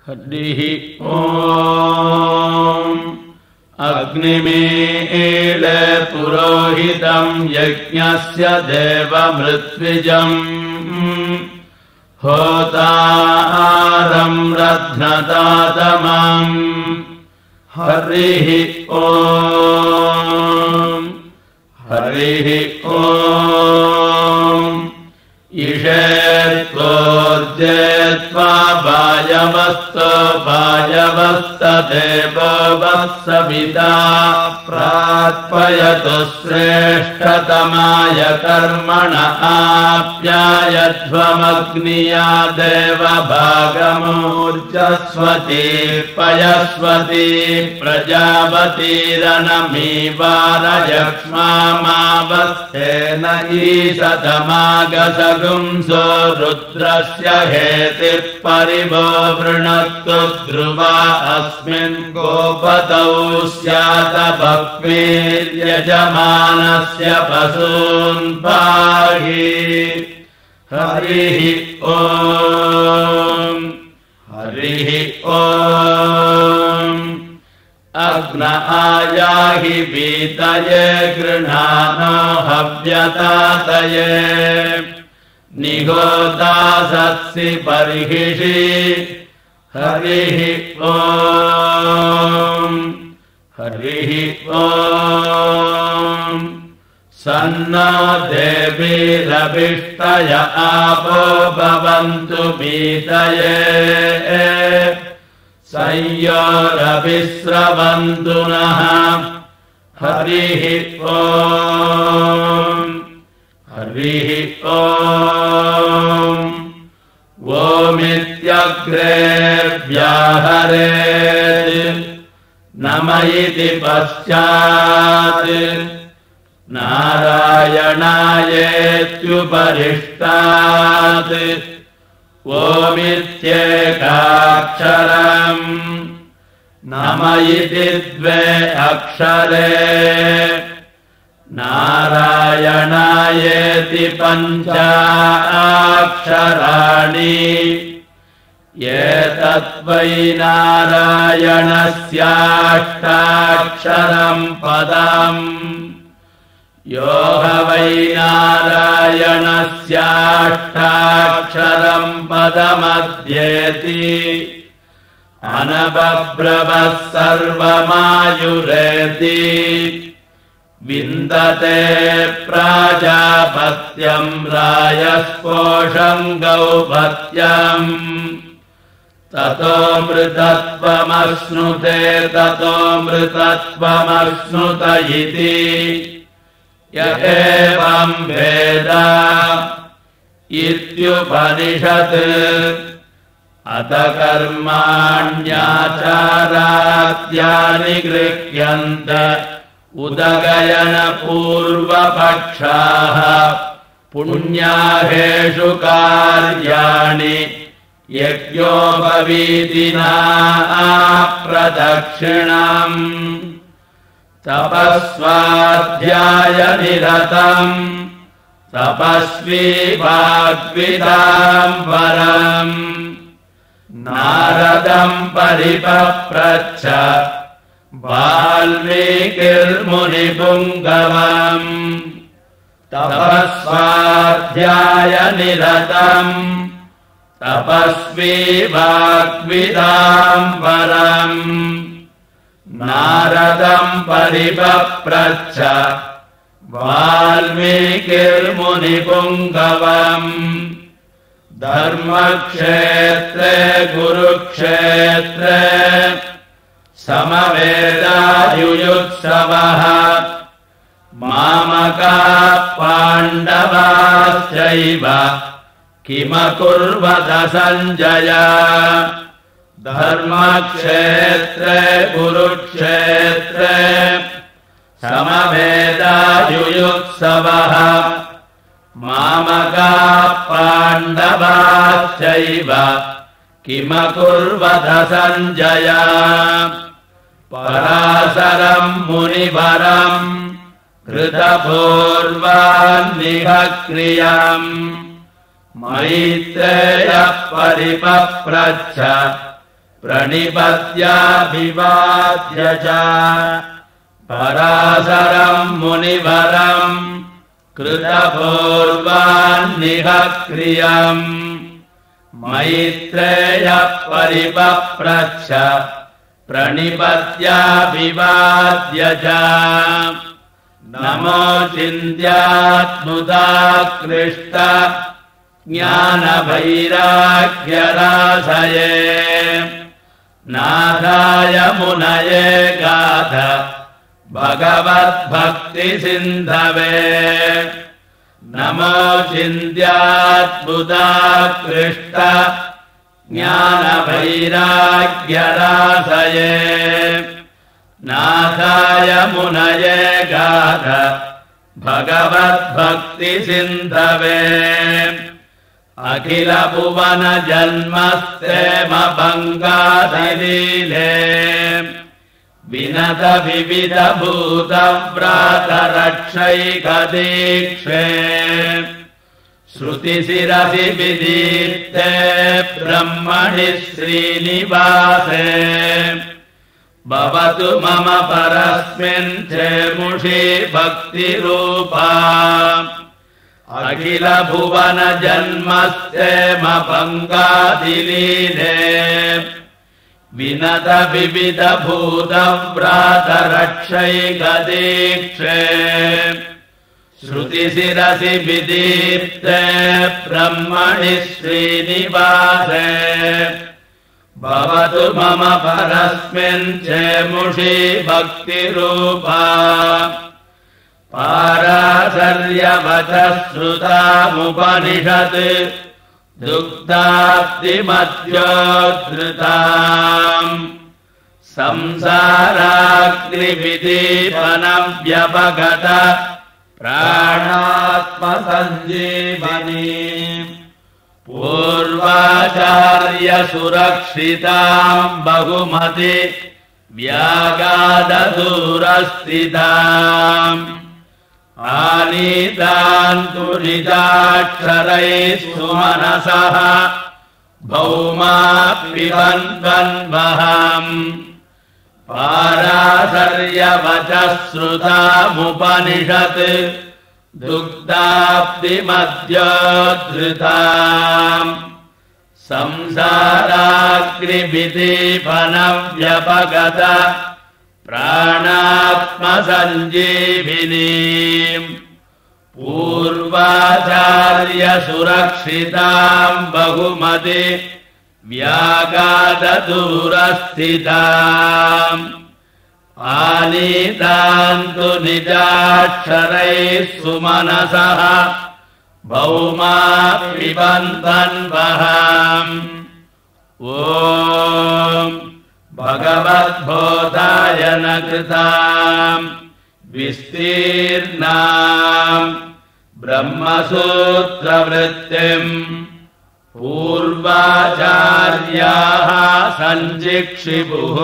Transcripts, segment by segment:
हरिः ॐ अग्निमीळे पुरोहितं यज्ञस्य देवमृत्विजम् होतारं रध्नतातमम् हरिः ॐ ईशेत्वोर्जेत्वा वायवस्तदेवो वत्सविता प्रात्पयतु श्रेष्ठतमाय कर्मण आप्यायध्वमग्निया देवभागमूर्जस्वती पयस्वती प्रजापतिरनमीवारयक्ष्मामावस्थेन ईशतमागसगुंसो रुद्रस्य हेतिः परिवो वृणक्तु ध्रुवा अस्मिन् गोपतौ स्यात भक्तिर्यजमानस्य पशून् पाहि हरिः ॐ अग्न आयाहि वीतये गृह्णानो हव्यतातये निगोदासत्सि बर्हिषि हरिः ॐ सन्नो देवीरभिष्टय आपो भवन्तु वीतये संयोरभिस्रवन्तु नः हरिः ॐ ओमित्यग्रे व्याहरेत् नम इति पश्चात् नारायणायेत्युपरिष्टात् ओमित्येकाक्षरम् नम इति द्वे अक्षरे नारायणायेति पञ्चाक्षराणि एतद्वै नारायणस्याष्टाक्षरम् पदम् यो ह वै नारायणस्याष्टाक्षरम् पदमध्येति अनबभ्रवः सर्वमायुरेति विन्दते प्राजापत्यम् रायस्पोषम् गौपत्यम् ततो मृतत्वमश्नुत इति य एवम् वेद इत्युपनिषत् अत कर्माण्याचाराद्यानि गृह्यन्त उदगयनपूर्वपक्षाः पुण्याहेषु कार्याणि यज्ञोपवीतिना प्रदक्षिणम् तपस्वाध्यायनिरतम् तपस्वी वाग्विदाम् वरम् नारदम् परिपप्रच्छ वाल्मीकिर्मुनिपुङ्गवम् तपस्वाध्यायनिरतम् तपस्वी वाग्विदाम् वरम् नारदम् परिपप्रच्छ वाल्मीकिर्मुनिपुङ्गवम् धर्मक्षेत्रे कुरुक्षेत्रे समवेदायुयुत्सवः मामकाः पाण्डवाश्चैव किमकुर्वत सञ्जय धर्मक्षेत्रे कुरुक्षेत्रे समवेदायुयुत्सवः मामकाः पाण्डवाश्चैव किमकुर्वत सञ्जय पराशरम् मुनिवरम् कृतपूर्वान्निहक्रियम् मैत्रेयः परिपप्रच्छ प्रणिपत्याभिवाद्य च पराशरम् मुनिवरम् कृतपूर्वान्निह क्रियम् मैत्रेयः परिपप्रच्छ प्रणिपत्याभिवाद्य च नमो चिन्त्यात्मुदाकृष्ट ज्ञानवैराग्यराशये नाथाय मुनये गाथ भगवद्भक्तिसिन्धवे नमो चिन्त्यात्मुदाकृष्ट ज्ञानवैराग्यराशये नाथाय मुनये गाथ भगवद्भक्तिसिन्धवे अखिल भुवन जन्मस्तेमभङ्गादिलीले विनत विविध भूतव्रातरक्षैकदीक्षे श्रुतिशिरसि विदीप्ते ब्रह्मणि श्रीनिवासे भवतु मम परस्मिन् चेमुषी भक्तिरूपा अखिल भुवन जन्मस्तेमभङ्गादिलीले विनत विविध भूतव्रातरक्षैकदीक्षे श्रुतिशिरसि विदीप्ते ब्रह्मणि श्रीनिवासे भवतु मम परस्मिन् चेमुषी भक्तिरूपा पाराशर्यवचः श्रुतामुपनिषत् दुग्धाब्धिमध्योद्धृताम् संसाराग्निविदीपनव्यपगत प्राणात्मसञ्जीवनी पूर्वाचार्यसुरक्षिताम् बहुमति व्यागाददूरस्थिताम् आनीतान्तु निजाक्षरैः सुमनसः भौमा पिबन्वन्वहम् पाराशर्यवचः श्रुतामुपनिषत् दुग्धाब्धिमध्योद्धृताम् संसाराग्निविदीपनव्यपगत प्राणात्मसञ्जीविनी पूर्वाचार्यसुरक्षिताम् बहुमति व्यागाददूरस्थिताम् आनीतान्तु निजाक्षरैः सुमनसः भौमा पिबन्वन्वहम् ॐ भगवद्बोधाय न कृताम् विस्तीर्णाम् ब्रह्मसूत्रवृत्तिम् पूर्वाचार्याः सञ्जिक्षिपुः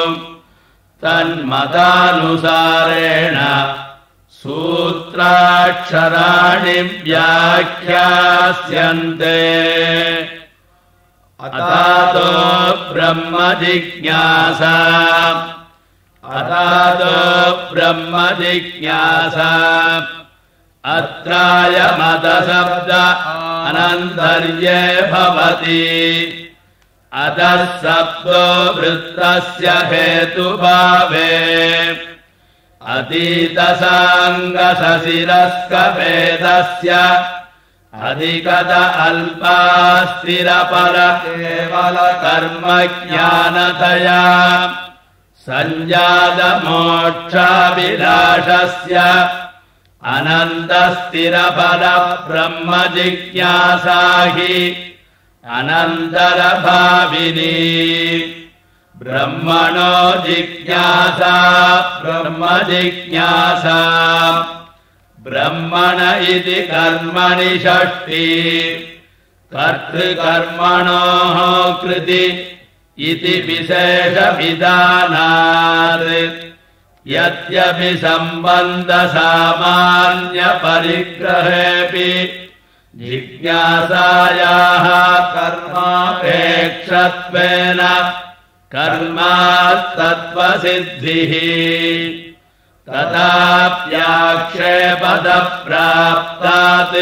तन्मतानुसारेण सूत्राक्षराणि व्याख्यास्यन्ते अतातो ब्रह्म जिज्ञासा अत्रायमतशब्द अनन्तर्ये भवति अतः शब्दो वृत्तस्य हेतुभावे अतीतसाङ्गसशिरस्कभेदस्य अधिकत अल्पा स्थिरपर केवल कर्मज्ञानतया सञ्जातमोक्षाभिलाषस्य अनन्तस्थिरपर ब्रह्म जिज्ञासा हि अनन्तरभाविनी ब्रह्मणो जिज्ञासा ब्रह्म जिज्ञासा ब्रह्मण इति कर्मणि षष्ठी कर्तृकर्मणोः कृति इति विशेषविधानात् यद्यपि सम्बन्धसामान्यपरिग्रहेऽपि जिज्ञासायाः कर्मापेक्षत्वेन कर्मास्तत्त्वसिद्धिः तथाप्याक्षेपदप्राप्तात्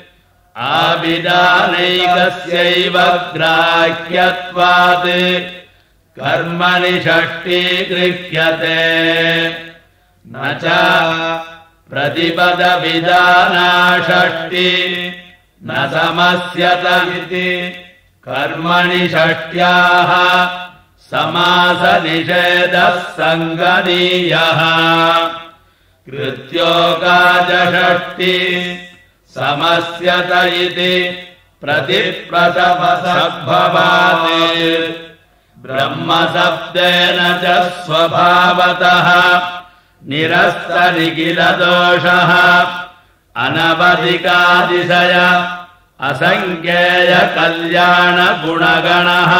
आविदानैकस्यैव ग्राह्यत्वात् कर्मणि षष्ठी गृह्यते न च प्रतिपदविधाना षष्ठी न समस्यत इति कर्मणि षष्ट्याः समासनिषेधः सङ्गनीयः कृत्योकाच षष्ठी समस्यत इति प्रतिप्रसवसद्भवात् ब्रह्मशब्देन च स्वभावतः निरस्तनिखिलदोषः अनवधिकातिशय असङ्ख्येयकल्याणगुणगणः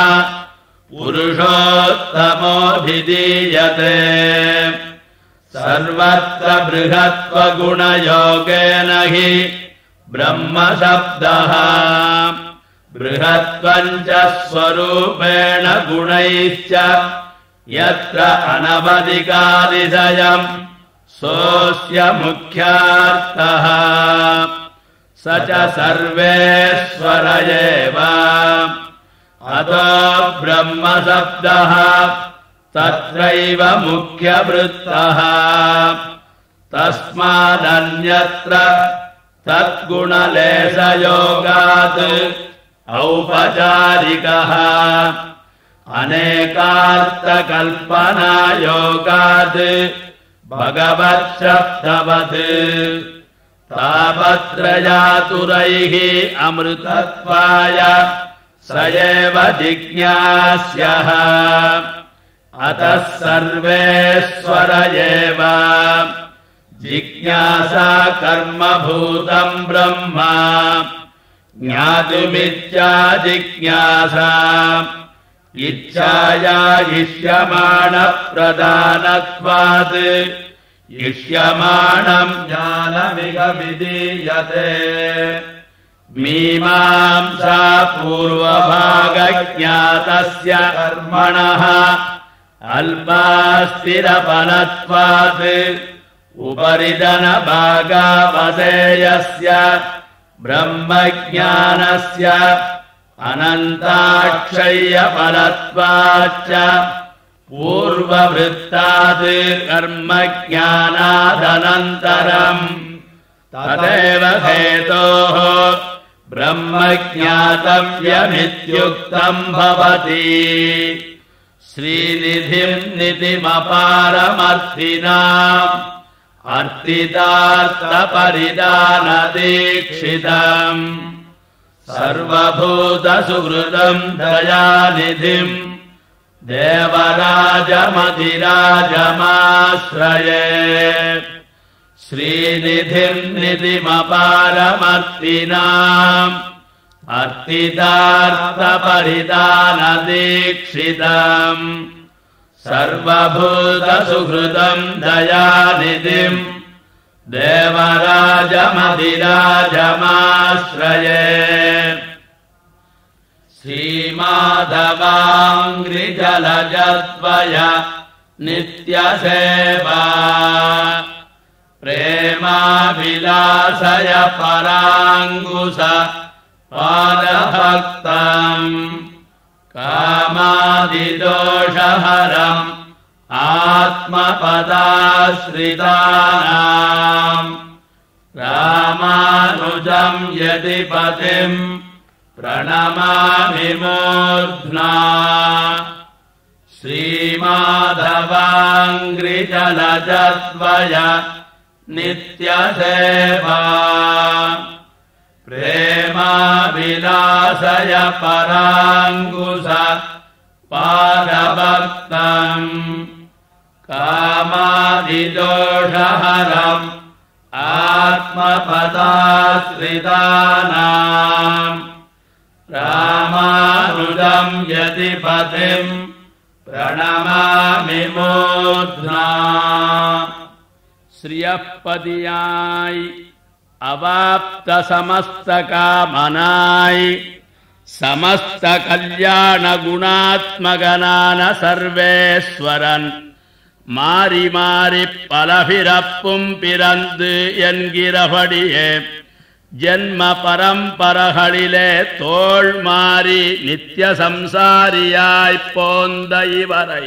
पुरुषोत्तमोऽभिधीयते सर्वत्र बृहत्त्वगुणयोगेन हि ब्रह्मशब्दः बृहत्त्वम् च स्वरूपेण गुणैश्च यत्र अनवधिकातिशयम् सोऽस्य मुख्यार्थः स च सर्वेश्वर एव अतो ब्रह्मशब्दः तत्रैव मुख्यवृत्तः तस्मादन्यत्र तद्गुणलेशयोगात् औपचारिकः अनेकार्थकल्पनायोगात् भगवच्छब्दवत् तापत्रयातुरैः अमृतत्वाय स एव जिज्ञास्यः अतः सर्वेश्वर एव जिज्ञासा कर्मभूतम् ब्रह्म ज्ञातुमिच्छा जिज्ञासा इच्छाया इष्यमाणप्रदानत्वात् इष्यमाणम् ज्ञानमिह विधीयते मीमांसा पूर्वभागज्ञातस्य कर्मणः अल्पास्थिरफलत्वात् उपरिधनभागावधेयस्य ब्रह्मज्ञानस्य अनन्ताक्षय्यफलत्वाच्च पूर्ववृत्तात् कर्मज्ञानादनन्तरम् तदेव हेतोः ब्रह्मज्ञातव्यमित्युक्तम् भवति श्रीनिधिम् निधिमपारमर्थिनाम् अर्थितार्थपरिदानदीक्षितम् सर्वभूतसुहृदम् दयानिधिम् देवराजमधिराजमाश्रये श्रीनिधिम् निधिमपारमर्थिनाम् अर्थितार्थपरिदानदीक्षितम् सर्वभूतसुहृदम् दयानिधिम् देवराजमधिराजमाश्रये श्रीमाधवाङ्घ्रिजलजद्वय नित्यसेवा प्रेमाभिलाषय पराङ्कुश पादभक्तम् कामादिदोषहरम् आत्मपदाश्रितानाम् रामानुजम् यतिपतिम् प्रणमामि मूर्ध्ना श्रीमाधवाङ्घ्रिजलजद्वय नित्यसेवा प्रेमाभिलाषय पराङ्कुश पादभक्तम् कामादिदोषहरम् आत्मपदाश्रितानाम् रामानुजम् यतिपतिम् प्रणमामि मूर्ध्ना श्रियःपदियाय अवाप्तसमस्तकामनाय समस्त कल्याण गुणात्मगनान सर्वेश्वरन मारी मारी पलभिरप्पुम पिरंदु एन्गिरबडिये जन्म परंपरகளிலே தோள் மாறி நித்திய சம்சாரியாய் போந்த இவரை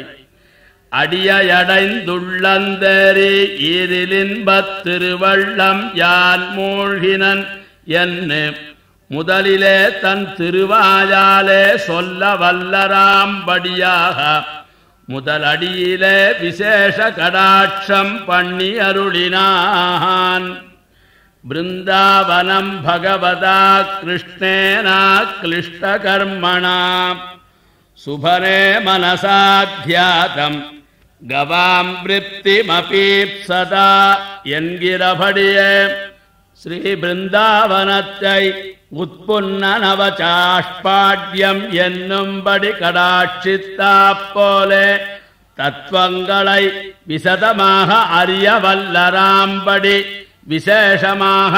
அடியடைந்துள்ளந்தேரி ஈரிலின்பத் திருவள்ளம் யான் மூழ்கினன் என்று முதலிலே தன் திருவாயாலே சொல்ல வல்லராம்படியாக முதலடியிலே விசேஷ கடாட்சம் பண்ணி அருளினான். वृन्दावनं भगवता कृष्णेना क्लिष्टकर्मणा सुभने मनसाध्यातं गवां वृत्तिमपीप्सता एन्गिरबडिये श्रीवृन्दावनत्यै उत्पुन्न नवचाष्पाड्यं एन्नुம்படி கடாட்சித்தாப்போலே தத்துவங்களை விசதமாக அறிய வல்லராம்படி விசேஷமாக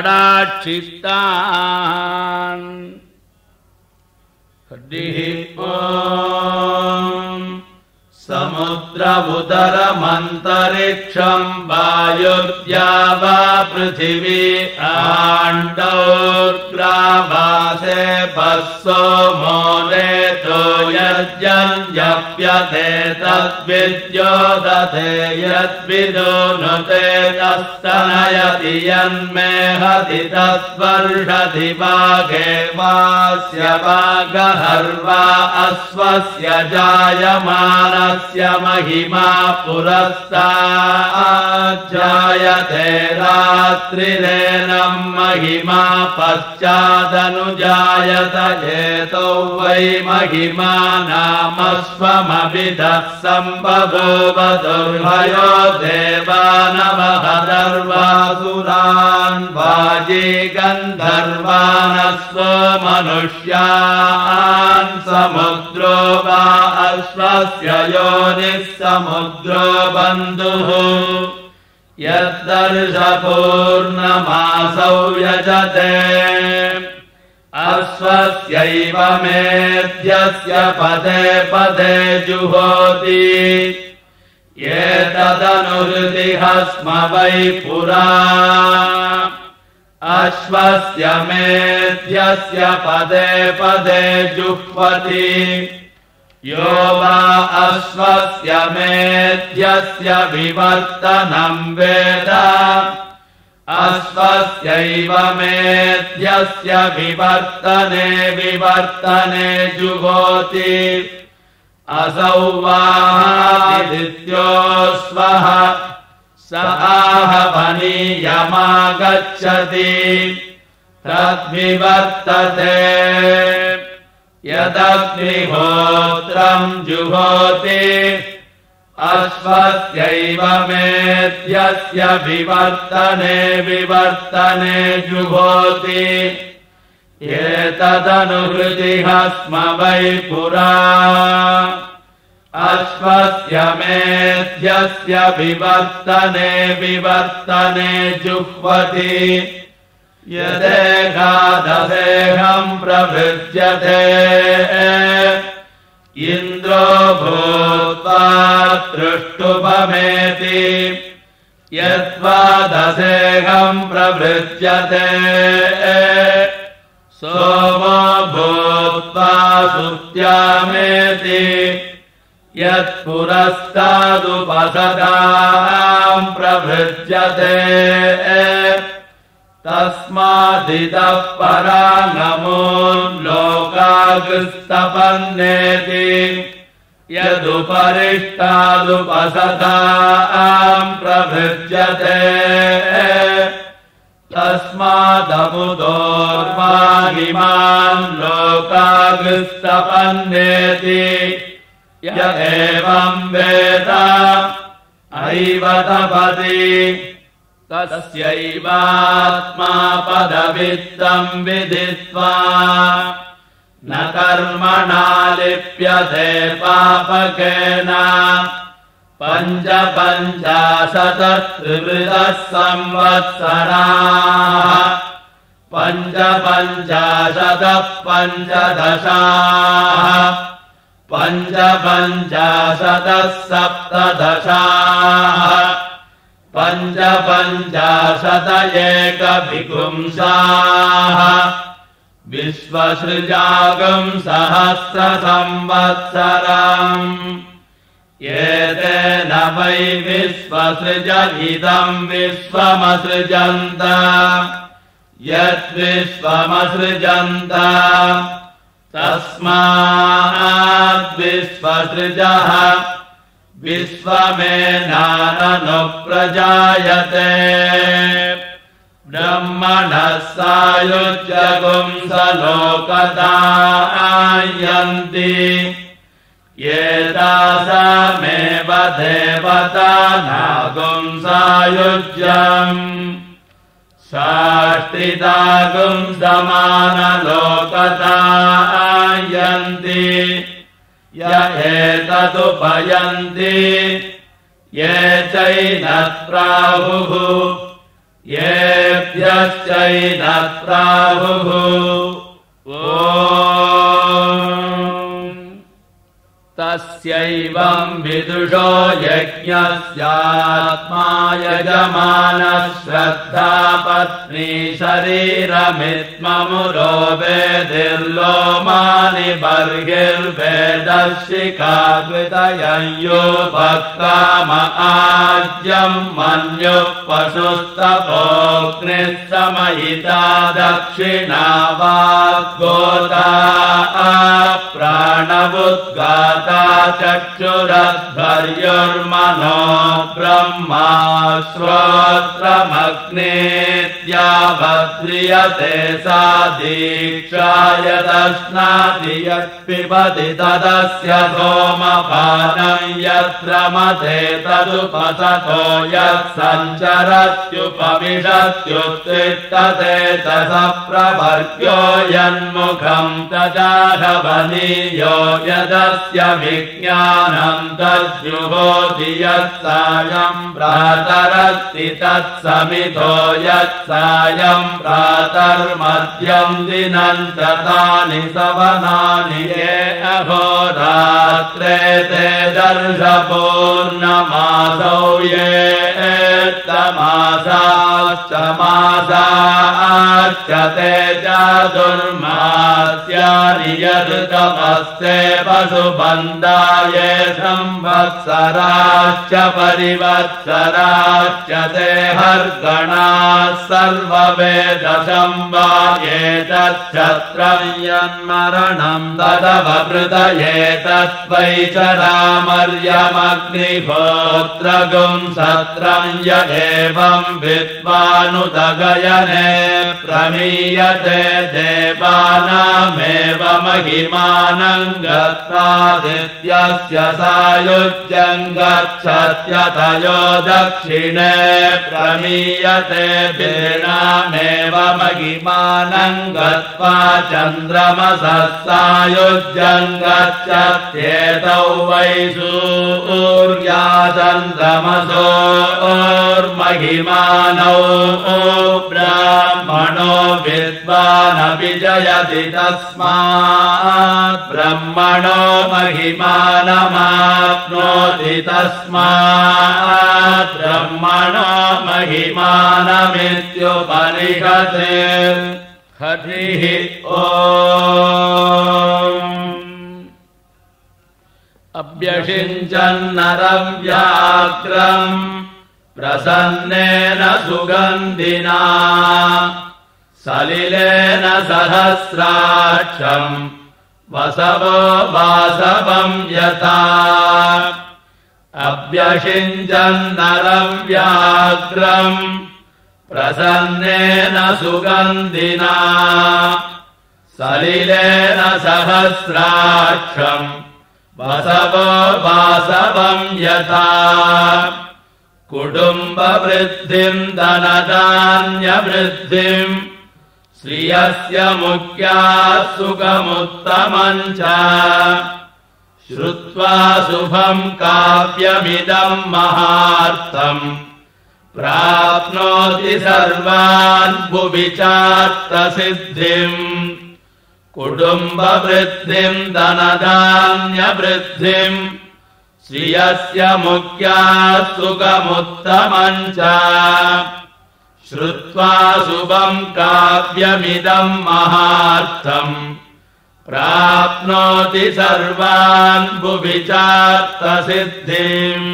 கடாட்சித்தான். समुद्रमुदरमन्तरिक्षं वायुर्द्यावा पृथिवी आण्डौर्ग्रावासे भस्सो मोलेतो यज्ञप्यते तद्विद्योदते यद्विदुनुते तस्तनयति यन्मेहति तद्वर्षति वागे वास्य वागहर्वा अश्वस्य जायमानस्य महिमा पुरस्ताज्जायते रात्रिरेनं महिमा पश्चादनुजायत एतौ वै महिमा नामस्वमभिधः सम्बभूव दुर्भयो देवानवहदर्वासुरान् वाजी गन्धर्वानस्वो मनुष्यान् समुद्रो वा अश्वस्य योनिः समुद्रो बन्धुः यद्दर्शपूर्णमासौ यजते अश्वस्यैव मेध्यस्य पदे पदे जुहोति एतदनुहृतिः स्म वै पुरा अश्वस्य मेध्यस्य पदे पदे जुह्वति यो वा अश्वस्य मेध्यस्य विवर्तनं वेद अश्वस्यैव मेध्यस्य विवर्तने जुहोति असौ वादित्योऽश्वः स आहवनीयमागच्छति तद्विवर्तते यदग्निहोत्रं जुहोति अश्वस्यैव मेध्यस्य विवर्तने जुहोति एतदनुहृतिः स्म वै पुरा अश्वस्य मेध्यस्य विवर्तने जुह्वति यदेकादशेहं प्रभृज्यते इन्द्रो भूत्वा तृष्टुपमेति यद्वादशेहं प्रभृज्यते सोमो भूत्वा सुत्यामेति यत्पुरस्तादुपसदां प्रभृज्यते तस्मादितः पराङ्गमो लोकागस्तपन्नेति यदुपरिष्टादुपसदां प्रभृज्यते तस्मादमुदोर्वागिमान् लोकागस्तपन्नेति य एवं वेद ऐव तपति तस्यैवात्मा पदवित्तं विदित्वा न कर्मणा लिप्यते पापकेन पञ्चपञ्चाशत् त्रिवृतः संवत्सराः पञ्चपञ्चाशतः पञ्चदशाः पञ्चपञ्चाशतः सप्तदशाः पञ्चपञ्चाशत एकविपुंसाः विश्वसृजागम् सहस्रसंवत्सरम् एतेन वै विश्वसृज इदम् विश्वमसृजन्त यद्विश्वमसृजन्त तस्माद्विश्वसृजः विश्वमेनाननुप्रजायते ब्रह्मणः सायुज्यगुंसलोकदायन्ति एतासामेव देवतानागुंसायुज्यम् साष्टिदागुंसमानलोकदायन्ति य एतदुपयन्ति ये चैनत्राहुः येभ्यश्चैनत्राहुः तस्यैवम् विदुषो यज्ञस्यात्मा यजमानः श्रद्धा पत्नी शरीरमित्ममुरो वेदिर्लोमानि बर्हिर्वेदशिखा कृतययोपक्काम आज्यम् मन्युः पशुस्तपोऽग्निः समयिता दक्षिणा वाग्गोता प्राणवुद्गाता चक्षुरध्वर्युर्मनो ब्रह्मा श्रोत्रमग्नेत्यावद्रियते सा दीक्षा यदश्नाति यत्पिबति तदस्य सोमपानम् यत्र मते तदुपसतो यत्सञ्चरत्युपमिषत्युत्तिष्ठते च स प्रवर्ग्यो यन्मुखम् तदाहवनीयो यदस्य विज्ञानम् तद्युहोति यत्सायम् प्रातरस्ति तत्समितो यत्सायम् प्रातर्मध्यम् दिनम् च तानि सवनानि ये अहोरात्रे ते दर्शपूर्णमासौ ये तमासाश्च मासाश्च ते चातुर्मास्यानि यदृतमस्ते पशुबन्धाये संवत्सराश्च परिवत्सराश्च ते हर्गणाः सर्ववेदसंवाये तच्छत्रम् यन्मरणम् तदवभृतये तत्त्वै चरामर्यमग्निहोत्रगुम् सत्रम् य एवम् विद्वानुदगयने प्रमीयते देवानामेव महिमानम् गत्वादित्यस्य सायुज्यम् गच्छत्यतयो दक्षिणे प्रमीयते वीणामेव महिमानम् गत्वा चन्द्रमसः सायुज्यम् गच्छत्येतौ वै सूर्या चन्द्रमसोर्महिमानौ ब्राह्मणो विद्वानभिजयति तस्मात् ब्रह्मणो महिमानमाप्नोति तस्मात् ब्रह्मणो महिमानमित्युपनिषत् हरिः ॐ अभ्यषिञ्चन्नरम् व्याघ्रम् प्रसन्नेन सुगन्धिना सलिलेन सहस्राक्षम् वसवो वासवम् यथा अभ्यषिञ्चन्नरम् व्याघ्रम् प्रसन्नेन सुगन्धिना सलिलेन सहस्राक्षम् वसवो वासवम् यथा कुटुम्बवृद्धिम् धनधान्यवृद्धिम् श्रियस्य मुख्याः सुखमुत्तमम् च श्रुत्वा शुभम् काव्यमिदम् महार्थम् प्राप्नोति सर्वान् भुवि चार्थसिद्धिम् कुटुम्बवृद्धिम् धनधान्यवृद्धिम् श्रियस्य मुख्यात् सुखमुत्तमम् च श्रुत्वा शुभम् काव्यमिदम् महार्थम् प्राप्नोति सर्वान् भुवि चार्थसिद्धिम्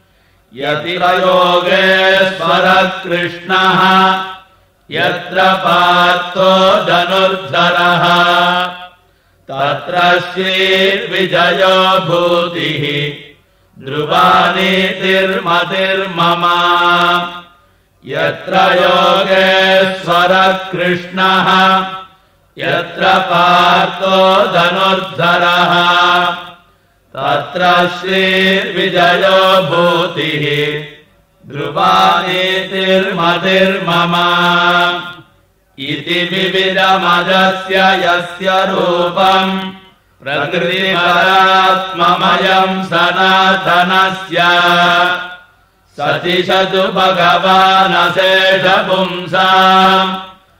यतिरयोगेश्वरः कृष्णः यत्र पार्थो धनुर्धरः तत्र श्रीर्विजयो भूतिः ध्रुवानीतिर्मतिर्मम यत्र योगेश्वरः कृष्णः यत्र पार्थो धनुर्धरः तत्र श्रीर्विजयो भूतिः ध्रुवानीतिर्मतिर्मम इति विविधमजस्य यस्य रूपम् प्रकृतिपरात्ममयम् सनातनस्य सतिशतु भगवानशेषपुंसाम्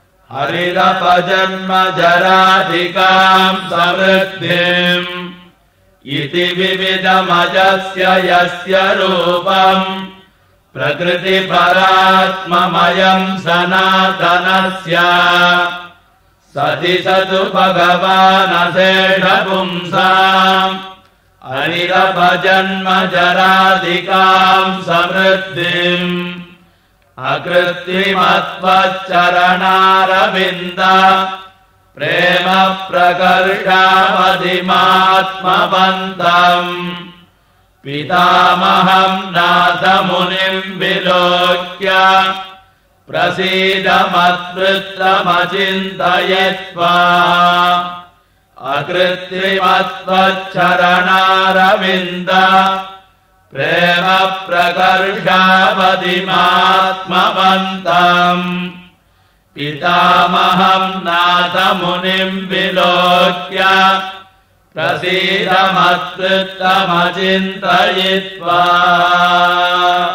हरिरपजन्मजराधिकाम् समृद्धिम् इति विविधमजस्य यस्य रूपम् प्रकृतिपरात्ममयम् सनातनस्य सतिशतु भगवानशेषपुंसाम् हरिरपजन्मजराधिकाम् समृद्धिम् अकृत्रिमत्वच्चरणारविन्द प्रेम प्रकर्षावधिमात्मवन्तम् पितामहम् नाथमुनिम् विलोक्य प्रसीदमद्वृत्तमचिन्तयित्वा अकृत्रिमत्वच्चरणारविन्द प्रेम प्रकर्षावधिमात्मवन्तम् पितामहम् नाथमुनिम् विलोक्य प्रसीदमद्वृत्तमचिन्तयित्वा